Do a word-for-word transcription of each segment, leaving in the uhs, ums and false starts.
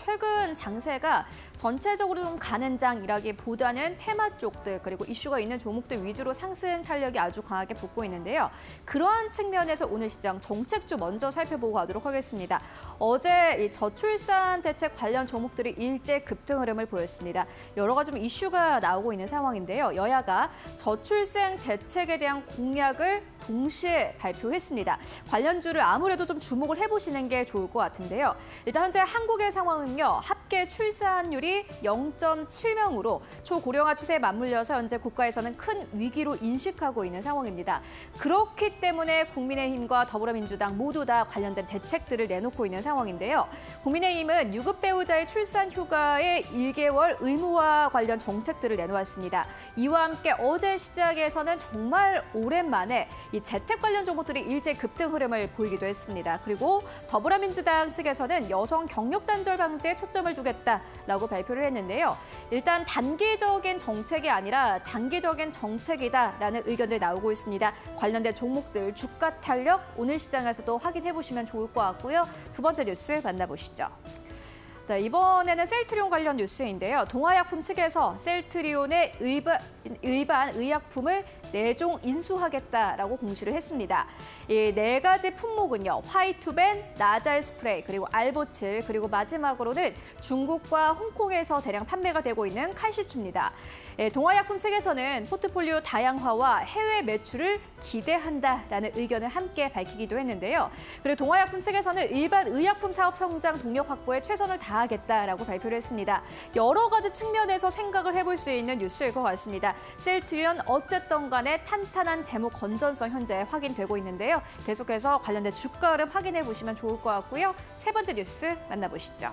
최근 장세가 전체적으로 좀 가는 장이라기보다는 테마 쪽들 그리고 이슈가 있는 종목들 위주로 상승 탄력이 아주 강하게 붙고 있는데요. 그러한 측면에서 오늘 시장 정책주 먼저 살펴보고 가도록 하겠습니다. 어제 이 저출산 대책 관련 종목들이 일제 급등 흐름을 보였습니다. 여러 가지 좀 이슈가 나오고 있는 상황인데요. 여야가 저출생 대책에 대한 공약을 동시에 발표했습니다. 관련주를 아무래도 좀 주목을 해보시는 게 좋을 것 같은데요. 일단 현재 한국의 상황은요. 합계 출산율이 영 점 칠 명으로 초고령화 추세에 맞물려서 현재 국가에서는 큰 위기로 인식하고 있는 상황입니다. 그렇기 때문에 국민의힘과 더불어민주당 모두 다 관련된 대책들을 내놓고 있는 상황인데요. 국민의힘은 유급 배우자의 출산 휴가의 일 개월 의무화 관련 정책들을 내놓았습니다. 이와 함께 어제 시장에서는 정말 오랜만에 이 재택 관련 종목들이 일제 급등 흐름을 보이기도 했습니다. 그리고 더불어민주당 측에서는 여성 경력 단절 방지에 초점을 두겠다라고 발표를 했는데요. 일단 단기적인 정책이 아니라 장기적인 정책이다라는 의견들이 나오고 있습니다. 관련된 종목들 주가 탄력 오늘 시장에서도 확인해 보시면 좋을 것 같고요. 두 번째 뉴스 만나보시죠. 네, 이번에는 셀트리온 관련 뉴스인데요. 동아약품 측에서 셀트리온의 의반, 의반 의약품을 네 종 인수하겠다라고 공시를 했습니다. 이 네 가지 품목은요. 화이투벤, 나잘 스프레이, 그리고 알보칠, 그리고 마지막으로는 중국과 홍콩에서 대량 판매가 되고 있는 칼시추입니다. 예, 동아약품 측에서는 포트폴리오 다양화와 해외 매출을 기대한다라는 의견을 함께 밝히기도 했는데요. 그리고 동아약품 측에서는 일반 의약품 사업 성장 동력 확보에 최선을 다하겠다라고 발표를 했습니다. 여러 가지 측면에서 생각을 해볼 수 있는 뉴스일 것 같습니다. 셀트리온 어쨌든 간에 탄탄한 재무 건전성 현재 확인되고 있는데요. 계속해서 관련된 주가 흐름 확인해 보시면 좋을 것 같고요. 세 번째 뉴스 만나보시죠.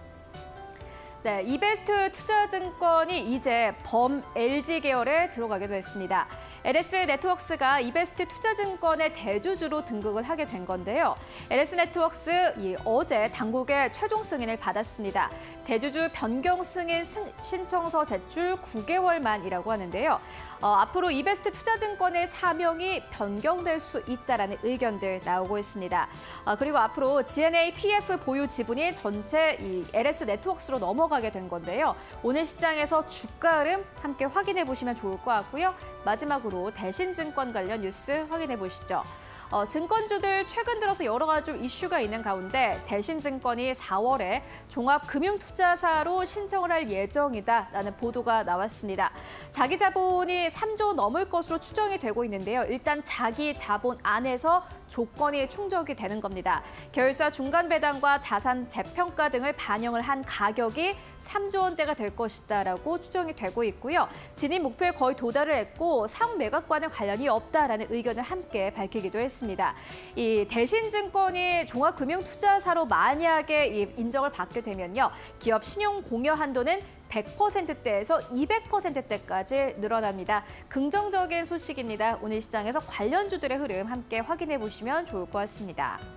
네, 이베스트 투자증권이 이제 범 엘지 계열에 들어가기도 했습니다. 엘에스네트워크스가 이베스트 투자증권의 대주주로 등극을 하게 된 건데요. 엘에스네트워크스 이 어제 당국의 최종 승인을 받았습니다. 대주주 변경 승인 승, 신청서 제출 구 개월 만이라고 하는데요. 어, 앞으로 이베스트 투자증권의 사명이 변경될 수 있다라는 의견들 나오고 있습니다. 어, 그리고 앞으로 지엔에이 피에프 보유 지분이 전체 이 엘에스네트워크스로 넘어가게 된 건데요. 오늘 시장에서 주가 흐름 함께 확인해 보시면 좋을 것 같고요. 마지막으로 대신증권 관련 뉴스 확인해 보시죠. 어, 증권주들 최근 들어서 여러 가지 좀 이슈가 있는 가운데 대신증권이 사월에 종합금융투자사로 신청을 할 예정이다라는 보도가 나왔습니다. 자기 자본이 삼조 넘을 것으로 추정이 되고 있는데요. 일단 자기 자본 안에서 조건이 충족이 되는 겁니다. 계열사 중간 배당과 자산 재평가 등을 반영을 한 가격이 삼조 원대가 될 것이다라고 추정이 되고 있고요. 진입 목표에 거의 도달을 했고 사업 매각과는 관련이 없다라는 의견을 함께 밝히기도 했습니다. 이 대신증권이 종합금융투자사로 만약에 인정을 받게 되면요. 기업 신용 공여 한도는 백 퍼센트대에서 이백 퍼센트대까지 늘어납니다. 긍정적인 소식입니다. 오늘 시장에서 관련주들의 흐름 함께 확인해 보시면 좋을 것 같습니다.